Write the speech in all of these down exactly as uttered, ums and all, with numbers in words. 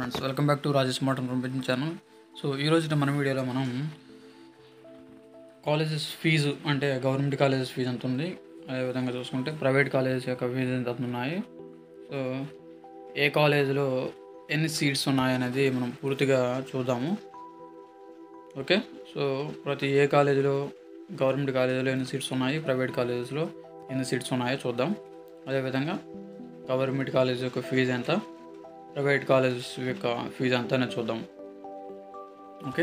Friends, welcome back to Rajesh motor పంపించిన channel. So ఈరోజు మన వీడియోలో మనం కాలేజెస్ ఫీజు అంటే గవర్నమెంట్ కాలేజెస్ ఫీజు ఎంత ఉంది, అదేవిధంగా చూసుకుంటే ప్రైవేట్ కాలేజెస్ యొక్క ఫీజు ఎంత ఉన్నాయి, సో ఏ కాలేజీలో ఎన్ని సీట్స్ ఉన్నాయి అనేది మనం పూర్తిగా చూద్దాము. ఓకే, సో ప్రతి ఏ కాలేజీలో గవర్నమెంట్ కాలేజీలో ఎన్ని సీట్స్ ఉన్నాయి, ప్రైవేట్ కాలేజెస్లో ఎన్ని సీట్స్ ఉన్నాయో చూద్దాం. అదేవిధంగా గవర్నమెంట్ కాలేజ్ యొక్క ఫీజు ఎంత, ప్రైవేట్ కాలేజెస్ యొక్క ఫీజు ఎంత అనేది చూద్దాం. ఓకే,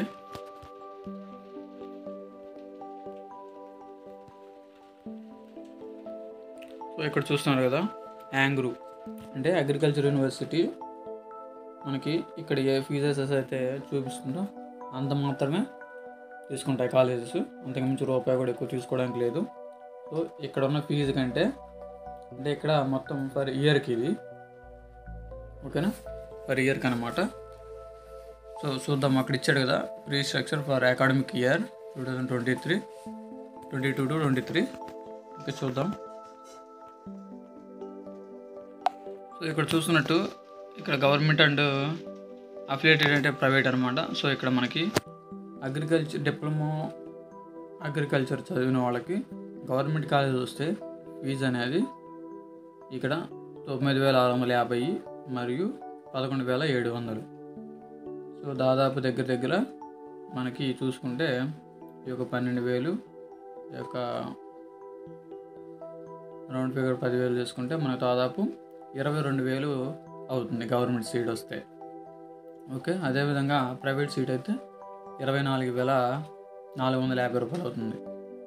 సో ఇక్కడ చూస్తున్నారు కదా, యాంగ్రూ అంటే అగ్రికల్చర్ యూనివర్సిటీ. మనకి ఇక్కడ ఏ ఫీజెస్ అయితే చూపిస్తుందో అంత మాత్రమే తీసుకుంటాయి కాలేజెస్, అంతకుమించి రూపాయి కూడా ఎక్కువ తీసుకోవడానికి లేదు. సో ఇక్కడ ఉన్న ఫీజు కంటే అంటే ఇక్కడ మొత్తం పర్ ఇయర్కి ఇది, ఓకేనా, పర్ ఇయర్కి అనమాట. సో చూద్దాం, అక్కడ ఇచ్చాడు కదా free structure for academic year two thousand twenty three twenty two to twenty three okay, చూద్దాం. సో ఇక్కడ చూస్తున్నట్టు ఇక్కడ గవర్నమెంట్ అండ్ అఫిలియేటెడ్ అంటే ప్రైవేట్ అనమాట. సో ఇక్కడ మనకి అగ్రికల్చర్ డిప్లొమా అగ్రికల్చర్ చదివిన వాళ్ళకి గవర్నమెంట్ కాలేజ్ వస్తే ఫీజు అనేది ఇక్కడ తొమ్మిది వేల ఆరు వందల యాభై మరియు పదకొండు వేల ఏడు వందలు. సో దాదాపు దగ్గర దగ్గర మనకి చూసుకుంటే ఈ యొక్క పన్నెండు వేలు ఈ యొక్క రౌండ్ ఫిగర్ పదివేలు చేసుకుంటే మనకు దాదాపు ఇరవై రెండు వేలు అవుతుంది గవర్నమెంట్ సీట్ వస్తే. ఓకే, అదేవిధంగా ప్రైవేట్ సీట్ అయితే ఇరవై నాలుగు వేల నాలుగు వందల యాభై రూపాయలు అవుతుంది.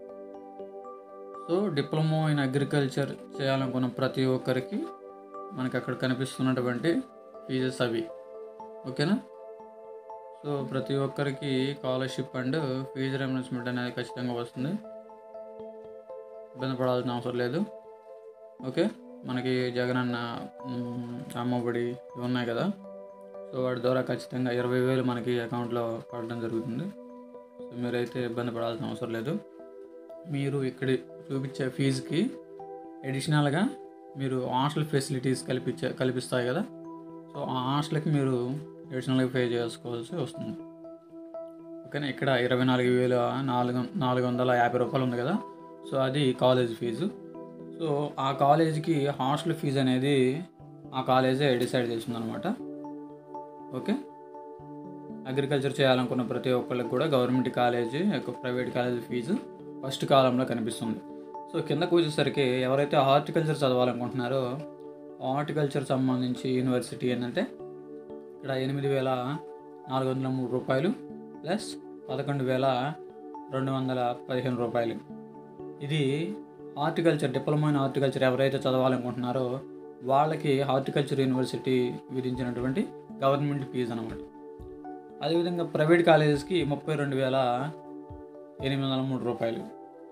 సో డిప్లొమా ఇన్ అగ్రికల్చర్ చేయాలనుకున్న ప్రతి ఒక్కరికి మనకి అక్కడ కనిపిస్తున్నటువంటి ఫీజెస్ అవి, ఓకేనా. సో ప్రతి ఒక్కరికి స్కాలర్షిప్ అండ్ ఫీజు రియంబర్స్మెంట్ అనేది ఖచ్చితంగా వస్తుంది, ఇబ్బంది పడాల్సిన అవసరం లేదు. ఓకే, మనకి జగనన్న అమ్మఒడి ఇవి ఉన్నాయి కదా, సో వాటి ద్వారా ఖచ్చితంగా ఇరవై వేలు మనకి అకౌంట్లో పడడం జరుగుతుంది. సో మీరైతే ఇబ్బంది పడాల్సిన అవసరం లేదు. మీరు ఇక్కడ చూపించే ఫీజుకి అడిషనల్గా మీరు హాస్టల్ ఫెసిలిటీస్ కల్పించే కల్పిస్తాయి కదా, సో ఆ హాస్టల్కి మీరు అడిషనల్గా పే చేసుకోవాల్సి వస్తుంది. ఓకేనా, ఇక్కడ ఇరవై నాలుగు వేల నాలుగు నాలుగు వందల యాభై రూపాయలు ఉంది కదా, సో అది కాలేజ్ ఫీజు. సో ఆ కాలేజీకి హాస్టల్ ఫీజు అనేది ఆ కాలేజే డిసైడ్ చేస్తుంది అనమాట. ఓకే, అగ్రికల్చర్ చేయాలనుకున్న ప్రతి ఒక్కరికి కూడా గవర్నమెంట్ కాలేజీ యొక్క ప్రైవేట్ కాలేజీ ఫీజు ఫస్ట్ కాలంలో కనిపిస్తుంది. సో కిందకు వచ్చేసరికి ఎవరైతే హార్టికల్చర్ చదవాలనుకుంటున్నారో హార్టికల్చర్ సంబంధించి యూనివర్సిటీ ఏంటంటే ఇక్కడ ఎనిమిది వేల నాలుగు వందల మూడు రూపాయలు ప్లస్ పదకొండు వేల రెండు వందల పదిహేను రూపాయలు. ఇది హార్టికల్చర్ డిప్లొమా ఇన్ హార్టికల్చర్ ఎవరైతే చదవాలనుకుంటున్నారో వాళ్ళకి హార్టికల్చర్ యూనివర్సిటీ విధించినటువంటి గవర్నమెంట్ ఫీజు అనమాట. అదేవిధంగా ప్రైవేట్ కాలేజెస్కి ముప్పై రెండు వేల ఎనిమిది వందల మూడు రూపాయలు.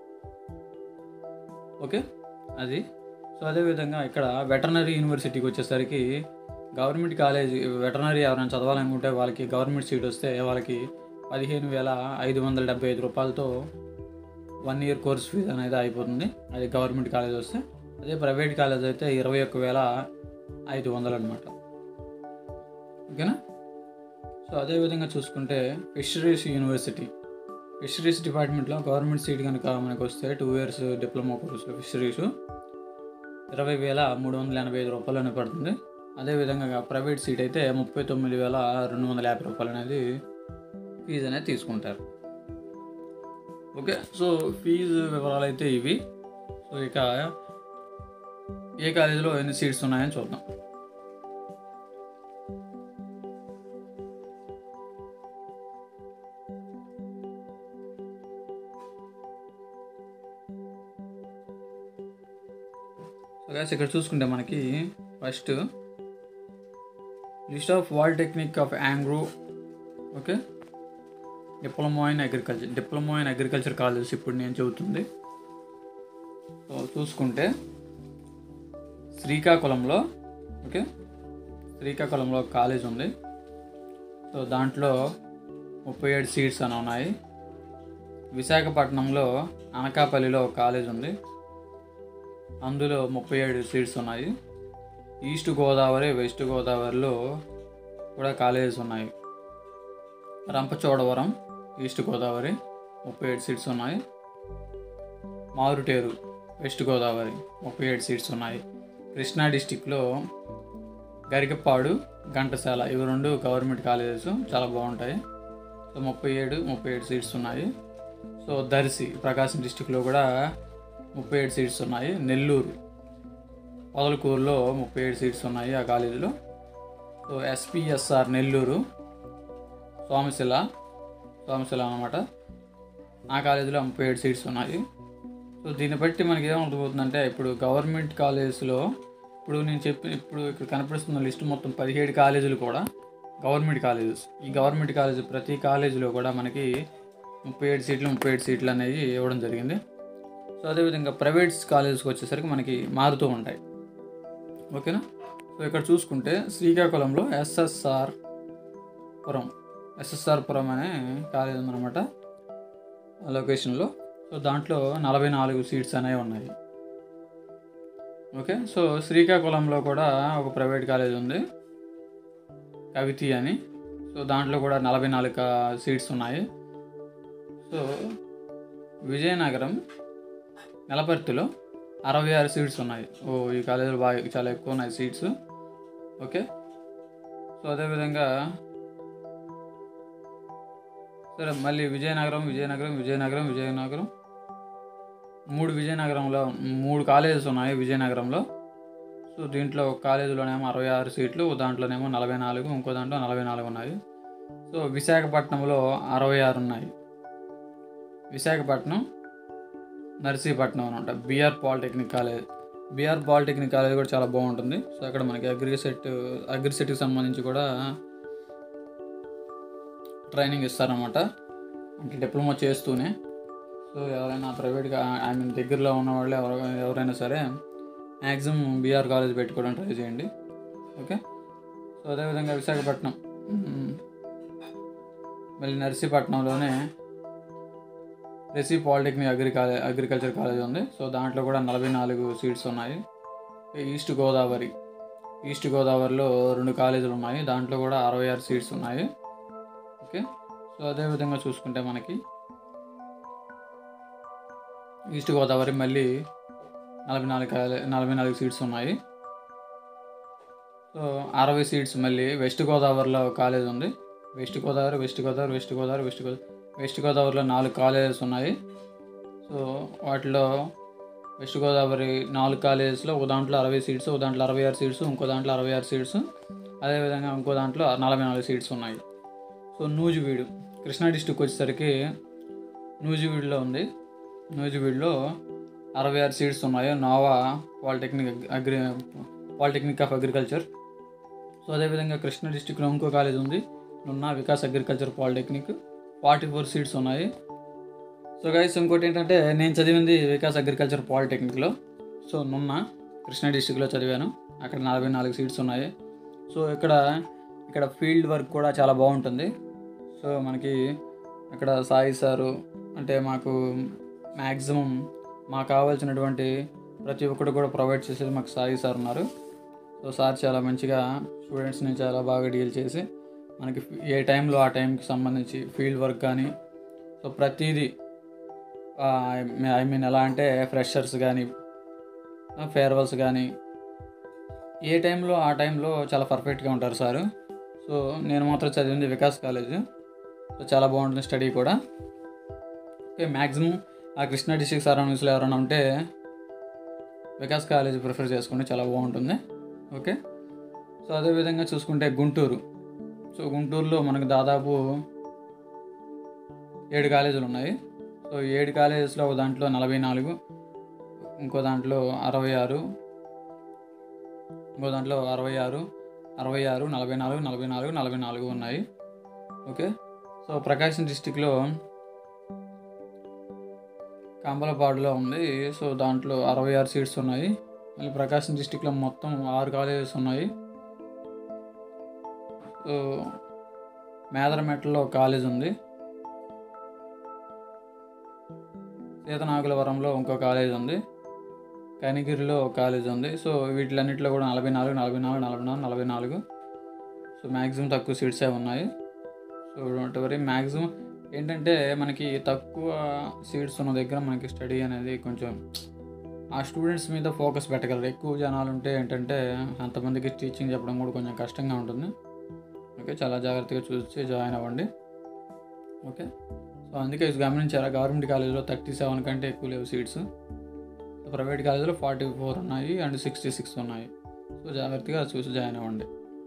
ఓకే, అది. సో అదేవిధంగా ఇక్కడ వెటర్నరీ యూనివర్సిటీకి వచ్చేసరికి గవర్నమెంట్ కాలేజ్ వెటర్నరీ ఎవరైనా చదవాలనుకుంటే వాళ్ళకి గవర్నమెంట్ సీట్ వస్తే వాళ్ళకి పదిహేను వేల ఐదు వందల డెబ్బై ఐదు రూపాయలతో వన్ ఇయర్ కోర్స్ ఫీజు అనేది అయిపోతుంది, అది గవర్నమెంట్ కాలేజ్ వస్తే. అదే ప్రైవేట్ కాలేజ్ అయితే ఇరవై ఒక్క వేల ఐదు వందలు అనమాట. ఓకేనా. సో అదేవిధంగా చూసుకుంటే ఫిషరీస్ యూనివర్సిటీ ఫిషరీస్ డిపార్ట్మెంట్లో గవర్నమెంట్ సీట్ కనుక మనకు వస్తే టూ ఇయర్స్ డిప్లొమా కోర్సులో ఫిషరీస్ ఇరవై వేల మూడు వందల ఎనభై ఐదు రూపాయలు అనేది పడుతుంది. అదేవిధంగా ప్రైవేట్ సీట్ అయితే ముప్పై తొమ్మిది వేల రెండు వందల యాభై రూపాయలు అనేది ఫీజు అనేది తీసుకుంటారు. ఓకే, సో ఫీజు వివరాలు అయితే ఇవి. సో ఇక ఏ కాలేజీలో ఎన్ని సీట్స్ ఉన్నాయని చూద్దాం. సో గైస్, ఇక్కడ చూసుకుంటే మనకి first list of polytechnic of యాంగ్రూ. Okay, diploma in agriculture diploma in agriculture colleges ఇప్పుడు నేను చెబుతుంది. సో చూసుకుంటే శ్రీకాకుళంలో ఓకే శ్రీకాకుళంలో కాలేజ్ ఉంది. సో దాంట్లో ముప్పై ఏడు సీట్స్ అని ఉన్నాయి. విశాఖపట్నంలో అనకాపల్లిలో కాలేజ్ ఉంది, అందులో ముప్పై ఏడు సీట్స్ ఉన్నాయి. ఈస్ట్ గోదావరి వెస్ట్ గోదావరిలో కూడా కాలేజెస్ ఉన్నాయి. రంపచోడవరం ఈస్ట్ గోదావరి ముప్పై ఏడు సీట్స్ ఉన్నాయి. మారుటేరు వెస్ట్ గోదావరి ముప్పై ఏడు సీట్స్ ఉన్నాయి. కృష్ణా డిస్టిక్లో గరికపాడు, ఘంటసాల ఇవి రెండు గవర్నమెంట్ కాలేజెస్ చాలా బాగుంటాయి. సో ముప్పై ఏడు ముప్పై ఏడు సీట్స్ ఉన్నాయి. సో దర్శి ప్రకాశం డిస్టిక్లో కూడా ముప్పై ఏడు సీట్స్ ఉన్నాయి. నెల్లూరు పొదలకూరులో ముప్పై ఏడు సీట్స్ ఉన్నాయి ఆ కాలేజీలో. సో ఎస్పిఎస్ఆర్ నెల్లూరు సోమశిల సోమశిల అన్నమాట, ఆ కాలేజీలో ముప్పై ఏడు సీట్స్ ఉన్నాయి. సో దీన్ని బట్టి మనకి ఏమర్థమవుతుందంటే, ఇప్పుడు గవర్నమెంట్ కాలేజెస్లో ఇప్పుడు నేను చెప్పి ఇప్పుడు ఇక్కడ కనపడుతున్న లిస్ట్ మొత్తం పదిహేడు కాలేజీలు కూడా గవర్నమెంట్ కాలేజెస్. ఈ గవర్నమెంట్ కాలేజ్ ప్రతి కాలేజీలో కూడా మనకి ముప్పై ఏడు సీట్లు ముప్పై ఏడు సీట్లు అనేవి ఇవ్వడం జరిగింది. సో అదేవిధంగా ప్రైవేట్ కాలేజెస్కి వచ్చేసరికి మనకి మారుతూ ఉంటాయి. ఓకేనా. సో ఇక్కడ చూసుకుంటే శ్రీకాకుళంలో ఎస్ఎస్ఆర్ పురం ఎస్ఎస్ఆర్ పురం అనే కాలేజ్ ఉందన్నమాట ఆ లొకేషన్లో. సో దాంట్లో నలభై నాలుగు సీట్స్ అనేవి ఉన్నాయి. ఓకే. సో శ్రీకాకుళంలో కూడా ఒక ప్రైవేట్ కాలేజ్ ఉంది, కవితి అని. సో దాంట్లో కూడా నలభై నాలుగు సీట్స్ ఉన్నాయి. సో విజయనగరం నెలపర్తిలో అరవై ఆరు సీట్స్ ఉన్నాయి. ఓ ఈ కాలేజీలో బాగా చాలా ఎక్కువ ఉన్నాయి సీట్స్. ఓకే. సో అదేవిధంగా సరే మళ్ళీ విజయనగరం విజయనగరం విజయనగరం విజయనగరం మూడు విజయనగరంలో మూడు కాలేజెస్ ఉన్నాయి విజయనగరంలో. సో దీంట్లో ఒక కాలేజీలోనేమో అరవై ఆరు సీట్లు, దాంట్లోనేమో నలభై నాలుగు, ఇంకో దాంట్లో నలభై నాలుగు ఉన్నాయి. సో విశాఖపట్నంలో అరవై ఆరు ఉన్నాయి. విశాఖపట్నం నర్సీపట్నం అనమాట BR polytechnic college. BR polytechnic college కూడా చాలా బాగుంటుంది. సో అక్కడ మనకి అగ్రి సెట్ అగ్రి సెట్కి సంబంధించి కూడా ట్రైనింగ్ ఇస్తారనమాట, అంటే డిప్లొమా చేస్తూనే. సో ఎవరైనా ప్రైవేట్గా ఐ మీన్ దగ్గరలో ఉన్న వాళ్ళు ఎవరు ఎవరైనా సరే మ్యాక్సిమం బీఆర్ కాలేజ్ పెట్టుకోవడానికి ట్రై చేయండి. ఓకే. సో అదేవిధంగా విశాఖపట్నం మళ్ళీ నర్సీపట్నంలోనే రెసీ polytechnic agri college agriculture college ఉంది. సో దాంట్లో కూడా నలభై నాలుగు సీట్స్ ఉన్నాయి. ఈస్ట్ గోదావరి ఈస్ట్ గోదావరిలో రెండు కాలేజీలు ఉన్నాయి, దాంట్లో కూడా అరవై ఆరు సీట్స్ ఉన్నాయి. ఓకే. సో అదేవిధంగా చూసుకుంటే మనకి ఈస్ట్ గోదావరి మళ్ళీ నలభై నాలుగు కాలే నలభై నాలుగు సీట్స్ ఉన్నాయి. సో అరవై సీట్స్ మళ్ళీ వెస్ట్ గోదావరిలో కాలేజ్ ఉంది. West Godavari west Godavari west Godavari west Godavari west గోదావరిలో నాలుగు కాలేజెస్ ఉన్నాయి. సో వాటిలో వెస్ట్ గోదావరి నాలుగు కాలేజెస్లో ఒక దాంట్లో అరవై సీట్స్, ఒక దాంట్లో అరవై ఆరు సీట్స్, ఇంకో దాంట్లో అరవై ఆరు సీట్స్, అదేవిధంగా ఇంకో దాంట్లో నలభై నాలుగు సీట్స్ ఉన్నాయి. సో నూజివీడు కృష్ణా డిస్టిక్ వచ్చేసరికి నూజివీడులో ఉంది. నూజివీడులో అరవై ఆరు సీట్స్ ఉన్నాయి. Nova polytechnic agri polytechnic of agriculture. So అదేవిధంగా కృష్ణా డిస్టిక్లో ఇంకో కాలేజ్ ఉంది, Nunna Vikas agriculture polytechnic, forty four seats ఉన్నాయి. సో గైస్ ఇంకోటి ఏంటంటే, నేను చదివింది వికాస్ అగ్రికల్చర్ పాలిటెక్నిక్లో. సో నున్నా కృష్ణా డిస్టిక్లో చదివాను, అక్కడ నలభై నాలుగు సీట్స్ ఉన్నాయి. సో ఇక్కడ ఇక్కడ ఫీల్డ్ వర్క్ కూడా చాలా బాగుంటుంది. సో మనకి అక్కడ సాయి సారు అంటే మాకు మ్యాక్సిమం మాకు కావాల్సినటువంటి ప్రతి ఒక్కటి కూడా ప్రొవైడ్ చేసేది మాకు సాయి సార్ ఉన్నారు. సో సార్ చాలా మంచిగా స్టూడెంట్స్ని చాలా బాగా డీల్ చేసి మనకి ఏ టైంలో ఆ టైంకి సంబంధించి ఫీల్డ్ వర్క్ కానీ సో ప్రతిదీ ఐ మీన్ ఎలా అంటే ఫ్రెషర్స్ కానీ ఫేర్వెల్స్ కానీ ఏ టైంలో ఆ టైంలో చాలా పర్ఫెక్ట్గా ఉంటారు సారు. సో నేను మాత్రం చదివింది వికాస్ కాలేజ్. సో చాలా బాగుంటుంది స్టడీ కూడా. ఓకే. మ్యాక్సిమం ఆ కృష్ణా డిస్ట్రిక్ట్ సరౌండింగ్స్లో ఎవరైనా ఉంటే వికాస్ కాలేజ్ ప్రిఫర్ చేసుకుంటే చాలా బాగుంటుంది. ఓకే. సో అదేవిధంగా చూసుకుంటే గుంటూరు. సో గుంటూరులో మనకు దాదాపు ఏడు కాలేజీలు ఉన్నాయి. సో ఏడు కాలేజెస్లో ఒక దాంట్లో నలభై నాలుగు, ఇంకో దాంట్లో అరవై ఆరు, ఇంకో దాంట్లో అరవై ఆరు అరవై ఆరు నలభై నాలుగు నలభై నాలుగు నలభై నాలుగు ఉన్నాయి. ఓకే. సో ప్రకాశం డిస్టిక్లో కంబలపాడులో ఉంది. సో దాంట్లో అరవై ఆరు సీట్స్ ఉన్నాయి. మళ్ళీ ప్రకాశం డిస్టిక్లో మొత్తం ఆరు కాలేజెస్ ఉన్నాయి. సో మేదరమెట్టలో కాలేజ్ ఉంది, సీతనాగులవరంలో ఇంకో కాలేజ్ ఉంది, కనిగిరిలో ఒక కాలేజ్ ఉంది. సో వీటిలన్నింటిలో కూడా నలభై నాలుగు నలభై నాలుగు నలభై నాలుగు నలభై నాలుగు సో మ్యాక్సిమం తక్కువ సీట్సే ఉన్నాయి. So don't worry. మ్యాక్సిమం ఏంటంటే మనకి తక్కువ సీట్స్ ఉన్న దగ్గర మనకి స్టడీ అనేది కొంచెం ఆ స్టూడెంట్స్ మీద ఫోకస్ పెట్టగలరు. ఎక్కువ జనాలు ఉంటే ఏంటంటే అంతమందికి టీచింగ్ చెప్పడం కూడా కొంచెం కష్టంగా ఉంటుంది. ఓకే, చాలా జాగ్రత్తగా చూసి జాయిన్ అవ్వండి. ఓకే, సో అందుకే గమనించారా, గవర్నమెంట్ కాలేజీలో థర్టీ సెవెన్ కంటే ఎక్కువ లేవు సీట్స్. ప్రైవేట్ కాలేజీలో ఫార్టీ ఫోర్ ఉన్నాయి అండ్ సిక్స్టీ సిక్స్ ఉన్నాయి. సో జాగ్రత్తగా చూసి జాయిన్ అవ్వండి.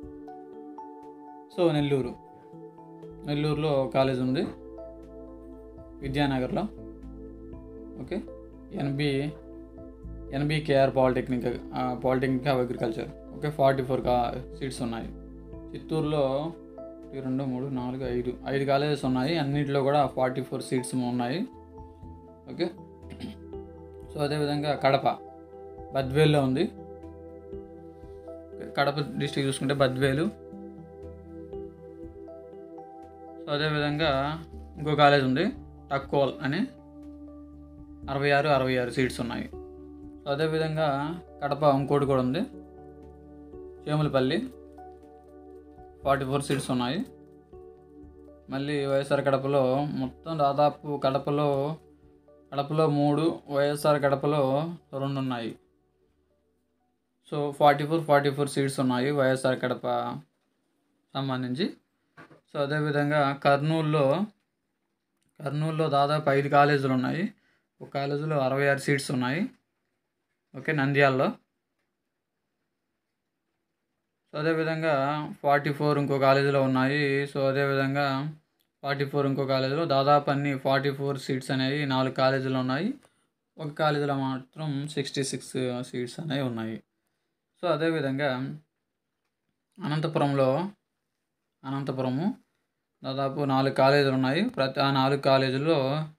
సో నెల్లూరు నెల్లూరులో కాలేజ్ ఉంది, విద్యానగర్లో. Okay, NB NBKR polytechnic polytechnic of agriculture. Okay, forty four కా సీట్స్ ఉన్నాయి. చిత్తూరులో రెండు మూడు నాలుగు ఐదు ఐదు కాలేజెస్ ఉన్నాయి. అన్నింటిలో కూడా ఫార్టీ ఫోర్ సీట్స్ ఉన్నాయి. ఓకే, సో అదేవిధంగా కడప బద్వేల్లో ఉంది. కడప డిస్ట్రిక్ట్ చూసుకుంటే బద్వేలు. సో అదేవిధంగా ఇంకో కాలేజ్ ఉంది టక్కోల్ అని, అరవై ఆరు అరవై ఆరు సీట్స్ ఉన్నాయి. సో అదేవిధంగా కడప ఇంకోటి కూడా ఉంది, చేములపల్లి, ఫార్టీ ఫోర్ సీట్స్ ఉన్నాయి. మళ్ళీ వైఎస్ఆర్ కడపలో మొత్తం దాదాపు కడపలో కడపలో మూడు, వైఎస్ఆర్ కడపలో రెండు ఉన్నాయి. So forty four forty four seats ఉన్నాయి వైఎస్ఆర్ కడప సంబంధించి. సో అదేవిధంగా కర్నూలులో కర్నూలులో దాదాపు ఐదు కాలేజీలు ఉన్నాయి. ఒక కాలేజీలో అరవై ఆరు సీట్స్ ఉన్నాయి. ఓకే, నంద్యాలలో. సో అదేవిధంగా ఫార్టీ ఫోర్ ఇంకో కాలేజీలో ఉన్నాయి. సో అదేవిధంగా ఫార్టీ ఫోర్ ఇంకో కాలేజీలో దాదాపు అన్ని ఫార్టీ ఫోర్ సీట్స్ అనేవి నాలుగు కాలేజీలు ఉన్నాయి. ఒక కాలేజీలో మాత్రం సిక్స్టీ సిక్స్ సీట్స్ అనేవి ఉన్నాయి. సో అదేవిధంగా అనంతపురంలో అనంతపురము దాదాపు నాలుగు కాలేజీలు ఉన్నాయి. ప్రతి ఆ నాలుగు కాలేజీల్లో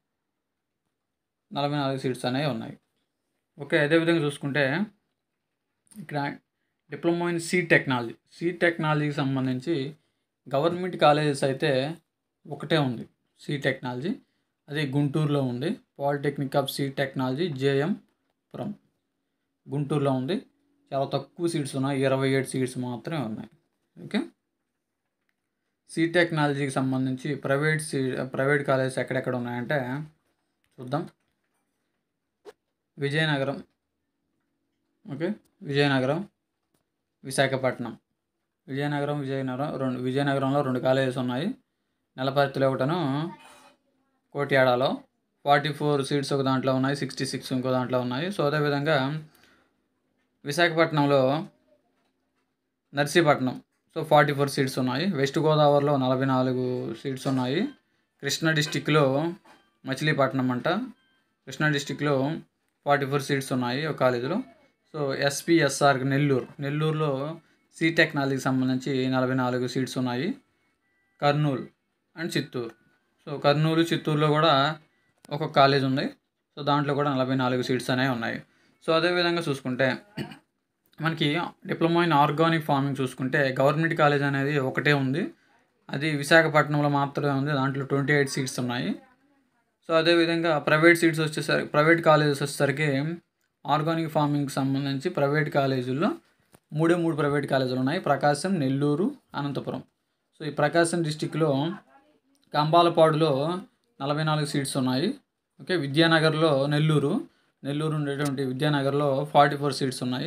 నలభై నాలుగు సీట్స్ అనేవి ఉన్నాయి. ఓకే, అదేవిధంగా చూసుకుంటే ఇక్కడ diploma in seed technology seed టెక్నాలజీకి సంబంధించి గవర్నమెంట్ కాలేజెస్ అయితే ఒకటే ఉంది, సీడ్ టెక్నాలజీ. అది గుంటూరులో ఉంది, polytechnic of seed technology JM Puram గుంటూరులో ఉంది. చాలా తక్కువ సీట్స్ ఉన్నాయి, ఇరవై ఏడు సీట్స్ మాత్రమే ఉన్నాయి. ఓకే, సీడ్ టెక్నాలజీకి సంబంధించి ప్రైవేట్ సీ ప్రైవేట్ కాలేజెస్ ఎక్కడెక్కడ ఉన్నాయంటే చూద్దాం. విజయనగరం, ఓకే, విజయనగరం, విశాఖపట్నం. విజయనగరం విజయనగరం రెండు విజయనగరంలో రెండు కాలేజెస్ ఉన్నాయి. నెలపర్తిలో ఒకటను కోటియాడలో ఫార్టీ ఫోర్ సీట్స్ ఒక దాంట్లో ఉన్నాయి, సిక్స్టీ సిక్స్ ఇంకో దాంట్లో ఉన్నాయి. సో అదేవిధంగా విశాఖపట్నంలో Narsipatnam, so forty four seats ఉన్నాయి. వెస్ట్ గోదావరిలో నలభై నాలుగు సీట్స్ ఉన్నాయి. కృష్ణా డిస్టిక్లో మచిలీపట్నం అంట, కృష్ణా డిస్టిక్లో ఫార్టీ ఫోర్ సీట్స్ ఉన్నాయి ఒక కాలేజీలో. సో ఎస్పీఎస్ఆర్ నెల్లూరు నెల్లూరులో సీ టెక్నాలజీకి సంబంధించి నలభై నాలుగు సీట్స్ ఉన్నాయి. కర్నూలు అండ్ చిత్తూరు, సో కర్నూలు చిత్తూరులో కూడా ఒక్కొక్క కాలేజ్ ఉంది. సో దాంట్లో కూడా నలభై నాలుగు సీట్స్ అనేవి ఉన్నాయి. సో అదేవిధంగా చూసుకుంటే మనకి డిప్లొమా ఇన్ ఆర్గానిక్ ఫార్మింగ్ చూసుకుంటే గవర్నమెంట్ కాలేజ్ అనేది ఒకటే ఉంది, అది విశాఖపట్నంలో మాత్రమే ఉంది. దాంట్లో ట్వంటీ ఎయిట్ సీట్స్ ఉన్నాయి. సో అదేవిధంగా ప్రైవేట్ సీట్స్ వచ్చేసరికి ప్రైవేట్ కాలేజెస్ వచ్చేసరికి ఆర్గానిక్ ఫార్మింగ్కి సంబంధించి ప్రైవేట్ కాలేజీల్లో మూడే మూడు ప్రైవేట్ కాలేజీలు ఉన్నాయి, ప్రకాశం, నెల్లూరు, అనంతపురం. సో ఈ ప్రకాశం డిస్టిక్లో కంబాలపాడులో నలభై నాలుగు సీట్స్ ఉన్నాయి. ఓకే, విద్యానగర్లో నెల్లూరు నెల్లూరు ఉండేటువంటి విద్యానగర్లో ఫార్టీ ఫోర్ సీట్స్ ఉన్నాయి.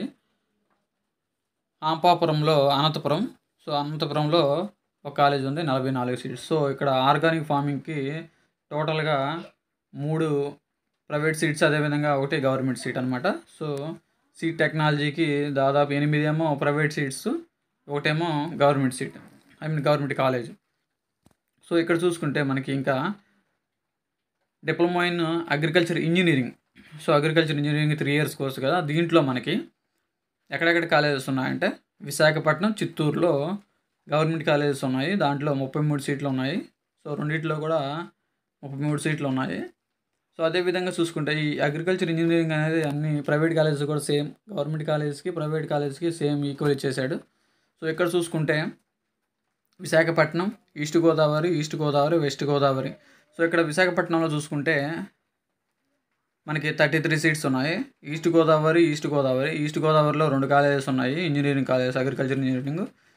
ఆంపాపురంలో అనంతపురం, సో అనంతపురంలో ఒక కాలేజ్ ఉంది, నలభై నాలుగు సీట్స్. సో ఇక్కడ ఆర్గానిక్ ఫార్మింగ్కి టోటల్గా మూడు ప్రైవేట్ సీట్స్, అదేవిధంగా ఒకటి గవర్నమెంట్ సీట్ అనమాట. సో సీట్ టెక్నాలజీకి దాదాపు ఎనిమిది ఏమో ప్రైవేట్ సీట్స్, ఒకటేమో government seat, I mean government college. So ఇక్కడ చూసుకుంటే మనకి ఇంకా diploma in agriculture engineering, so agriculture engineering three years course కదా. దీంట్లో మనకి ఎక్కడెక్కడ కాలేజెస్ ఉన్నాయంటే విశాఖపట్నం, చిత్తూరులో గవర్నమెంట్ కాలేజెస్ ఉన్నాయి. దాంట్లో ముప్పై మూడు సీట్లు ఉన్నాయి. సో రెండిట్లో కూడా ముప్పై మూడు సీట్లు ఉన్నాయి. సో అదేవిధంగా చూసుకుంటే ఈ అగ్రికల్చర్ ఇంజనీరింగ్ అనేది అన్ని ప్రైవేట్ కాలేజెస్ కూడా సేమ్, గవర్నమెంట్ కాలేజెస్కి ప్రైవేట్ కాలేజెస్కి సేమ్ ఈక్వల్ ఇచ్చేసాడు. సో ఇక్కడ చూసుకుంటే Visakhapatnam, east Godavari east Godavari west Godavari. So ఇక్కడ విశాఖపట్నంలో చూసుకుంటే మనకి థర్టీ త్రీ సీట్స్ ఉన్నాయి. East Godavari east Godavari east గోదావరిలో రెండు కాలేజెస్ ఉన్నాయి, engineering colleges, agriculture engineering.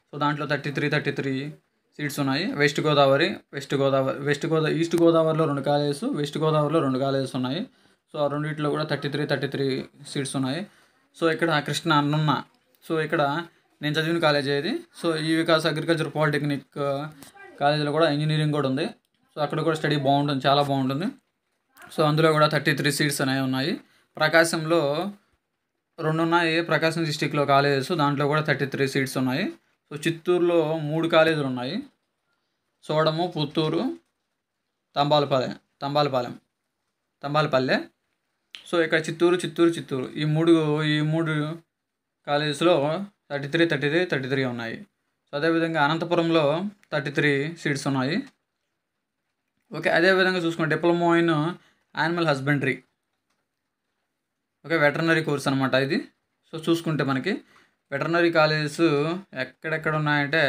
So దాంట్లో thirty three thirty three seats ఉన్నాయి. West Godavari west Godavari west Godavari east గోదావరిలో రెండు కాలేజెస్, వెస్ట్ గోదావరిలో రెండు కాలేజెస్ ఉన్నాయి. సో ఆ రెండింటిలో కూడా thirty three thirty three seats ఉన్నాయి. సో ఇక్కడ కృష్ణ అన్నున్న సో ఇక్కడ నేను చదివిన కాలేజ్ ఇది. సో ఈ వికాస్ అగ్రికల్చర్ పాలిటెక్నిక్ కాలేజీలో కూడా ఇంజనీరింగ్ కూడా ఉంది. సో అక్కడ కూడా స్టడీ బాగుంటుంది, చాలా బాగుంటుంది. సో అందులో కూడా థర్టీ త్రీ సీట్స్ అనేవి ఉన్నాయి. ప్రకాశంలో రెండు ఉన్నాయి, ప్రకాశం డిస్టిక్లో కాలేజెస్, దాంట్లో కూడా థర్టీ త్రీ సీట్స్ ఉన్నాయి. సో చిత్తూరులో మూడు కాలేజీలు ఉన్నాయి, సోడము, పుత్తూరు, తంబాలపాలెం తంబాలపాలెం తంబాలపల్లె. సో ఇక్కడ చిత్తూరు చిత్తూరు చిత్తూరు ఈ మూడు ఈ మూడు కాలేజెస్లో thirty three thirty three thirty three ఉన్నాయి. సో అదేవిధంగా అనంతపురంలో థర్టీ త్రీ సీట్స్ ఉన్నాయి. ఓకే, అదేవిధంగా చూసుకుంటే diploma in animal husbandry, okay, veterinary course అనమాట ఇది. సో చూసుకుంటే మనకి వెటర్నరీ కాలేజెస్ ఎక్కడెక్కడ ఉన్నాయంటే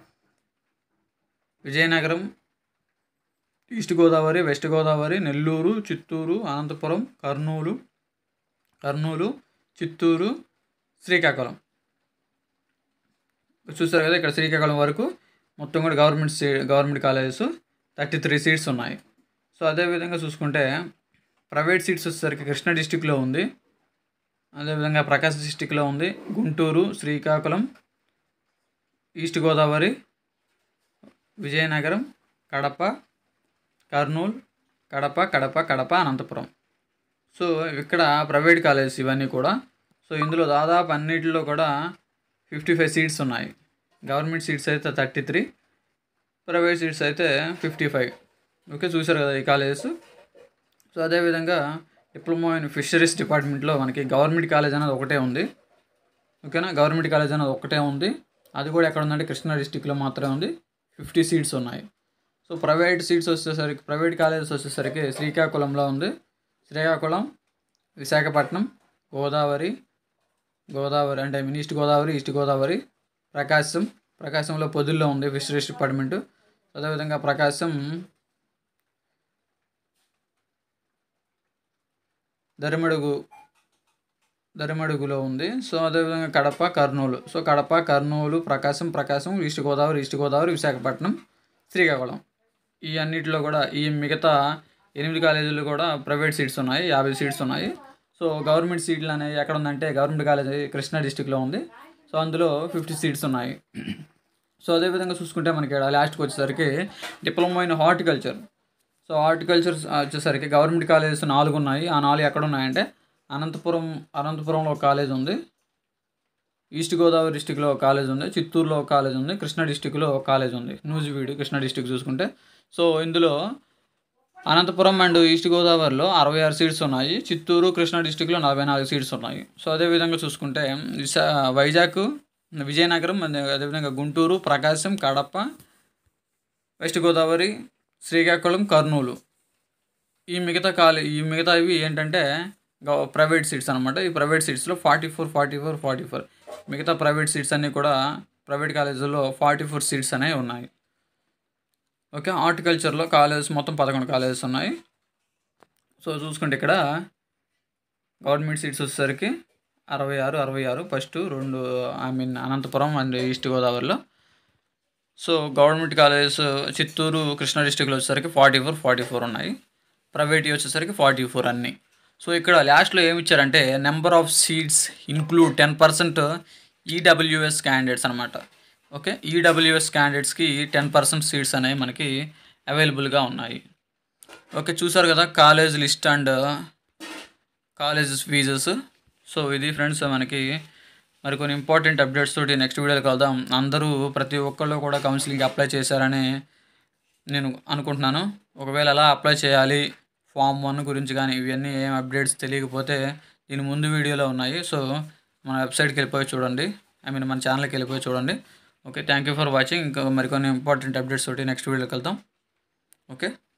విజయనగరం, ఈస్ట్ గోదావరి, వెస్ట్ గోదావరి, నెల్లూరు, చిత్తూరు, అనంతపురం, కర్నూలు కర్నూలు చిత్తూరు, శ్రీకాకుళం. చూస్తారు కదా, ఇక్కడ శ్రీకాకుళం వరకు మొత్తం కూడా గవర్నమెంట్ సీ government colleges thirty three seats ఉన్నాయి. సో అదేవిధంగా చూసుకుంటే ప్రైవేట్ సీట్స్ వచ్చేసరికి కృష్ణా డిస్టిక్లో ఉంది, అదేవిధంగా ప్రకాశం డిస్టిక్లో ఉంది, గుంటూరు, శ్రీకాకుళం, ఈస్ట్ గోదావరి, విజయనగరం, కడప, కర్నూలు, కడప కడప కడప అనంతపురం. సో ఇక్కడ ప్రైవేట్ కాలేజెస్ ఇవన్నీ కూడా. సో ఇందులో దాదాపు అన్నిటిలో కూడా ఫిఫ్టీ ఫైవ్ సీట్స్ ఉన్నాయి. గవర్నమెంట్ సీట్స్ అయితే థర్టీ త్రీ, ప్రైవేట్ సీట్స్ అయితే ఫిఫ్టీ ఫైవ్. ఓకే, చూసారు కదా ఈ కాలేజెస్. సో అదేవిధంగా డిప్లొమా ఇన్ ఫిషరీస్ డిపార్ట్మెంట్లో మనకి గవర్నమెంట్ కాలేజ్ అనేది ఒకటే ఉంది. ఓకేనా, గవర్నమెంట్ కాలేజ్ అనేది ఒకటే ఉంది. అది కూడా ఎక్కడ ఉందంటే కృష్ణా డిస్టిక్లో మాత్రమే ఉంది, ఫిఫ్టీ సీట్స్ ఉన్నాయి. సో ప్రైవేట్ సీట్స్ వచ్చేసరికి ప్రైవేట్ కాలేజెస్ వచ్చేసరికి శ్రీకాకుళంలో ఉంది, శ్రీకాకుళం, విశాఖపట్నం, గోదావరి గోదావరి అంటే I mean east Godavari east Godavari Prakasam ప్రకాశంలో పొదిల్లో ఉంది ఫిషరీస్ డిపార్ట్మెంటు. అదేవిధంగా ప్రకాశం, దరిమడుగు దరిమడుగులో ఉంది. సో అదేవిధంగా Kadapa, Kurnool. So Kadapa, Kurnool, Prakasam Prakasam east Godavari east Godavari Visakhapatnam, Srikakulam. ఈ అన్నిటిలో కూడా ఈ మిగతా ఎనిమిది కాలేజీలు కూడా ప్రైవేట్ సీట్స్ ఉన్నాయి, యాభై సీట్స్ ఉన్నాయి. సో గవర్నమెంట్ సీట్లు అనేవి ఎక్కడ ఉందంటే గవర్నమెంట్ కాలేజీ కృష్ణా డిస్టిక్లో ఉంది. సో అందులో ఫిఫ్టీ సీట్స్ ఉన్నాయి. సో అదేవిధంగా చూసుకుంటే మనకి లాస్ట్కి వచ్చేసరికి diploma in horticulture. So horticulture వచ్చేసరికి గవర్నమెంట్ కాలేజెస్ నాలుగు ఉన్నాయి. ఆ నాలుగు ఎక్కడ ఉన్నాయంటే అనంతపురం అనంతపురంలో ఒక కాలేజ్ ఉంది, ఈస్ట్ గోదావరి డిస్టిక్లో ఒక కాలేజ్ ఉంది, చిత్తూరులో ఒక కాలేజ్ ఉంది, కృష్ణా డిస్టిక్లో ఒక కాలేజ్ ఉంది, నూజివీడు కృష్ణా డిస్టిక్ చూసుకుంటే. సో ఇందులో అనంతపురం అండ్ ఈస్ట్ గోదావరిలో అరవై ఆరు సీట్స్ ఉన్నాయి, చిత్తూరు కృష్ణా డిస్టిక్లో నలభై నాలుగు సీట్స్ ఉన్నాయి. సో అదేవిధంగా చూసుకుంటే విశా వైజాగ్, విజయనగరం, అదేవిధంగా గుంటూరు, ప్రకాశం, కడప, వెస్ట్ గోదావరి, శ్రీకాకుళం, కర్నూలు ఈ మిగతా కాలే ఈ మిగతా ఇవి ఏంటంటే ప్రైవేట్ సీట్స్ అనమాట. ఈ ప్రైవేట్ సీట్స్లో forty four forty four forty four మిగతా ప్రైవేట్ సీట్స్ అన్నీ కూడా ప్రైవేట్ కాలేజీల్లో ఫార్టీ ఫోర్ సీట్స్ అనేవి ఉన్నాయి. ఓకే, హార్టికల్చర్లో కాలేజెస్ మొత్తం పదకొండు కాలేజెస్ ఉన్నాయి. సో చూసుకుంటే ఇక్కడ గవర్నమెంట్ సీట్స్ వచ్చేసరికి అరవై ఆరు అరవై ఆరు ఫస్ట్ రెండు I mean Anantapur and east గోదావరిలో. So government colleges Chittoor Krishna డిస్టిక్లో వచ్చేసరికి ఫార్టీ ఫోర్ ఫార్టీ ఫోర్ ఉన్నాయి, ప్రైవేట్ వచ్చేసరికి ఫార్టీ ఫోర్ అన్నీ. సో ఇక్కడ లాస్ట్లో ఏమి ఇచ్చారంటే number of seats include ten percent EWS candidates అనమాట. ఓకే, ఈడబ్ల్యూఎస్ క్యాండిడేట్స్కి టెన్ పర్సెంట్ సీట్స్ అనేవి మనకి అవైలబుల్గా ఉన్నాయి. ఓకే, చూసారు కదా college list and colleges fees. So ఇది ఫ్రెండ్స్ మనకి మరి కొన్ని ఇంపార్టెంట్ అప్డేట్స్ తోటి నెక్స్ట్ వీడియోలో కలుద్దాం. అందరూ ప్రతి ఒక్కళ్ళు కూడా కౌన్సిలింగ్కి అప్లై చేశారని నేను అనుకుంటున్నాను. ఒకవేళ ఎలా అప్లై చేయాలి, ఫామ్ వన్ గురించి కానీ ఇవన్నీ ఏం అప్డేట్స్ తెలియకపోతే దీని ముందు వీడియోలో ఉన్నాయి. సో మన వెబ్సైట్కి వెళ్ళిపోయి చూడండి, ఐ మీన్ మన ఛానల్కి వెళ్ళిపోయి చూడండి. Okay, thank you for watching. ఇంకా మరికొన్ని ఇంపార్టెంట్ అప్డేట్స్ తోటి నెక్స్ట్ వీడియోకి వెళ్తాం. ఓకే.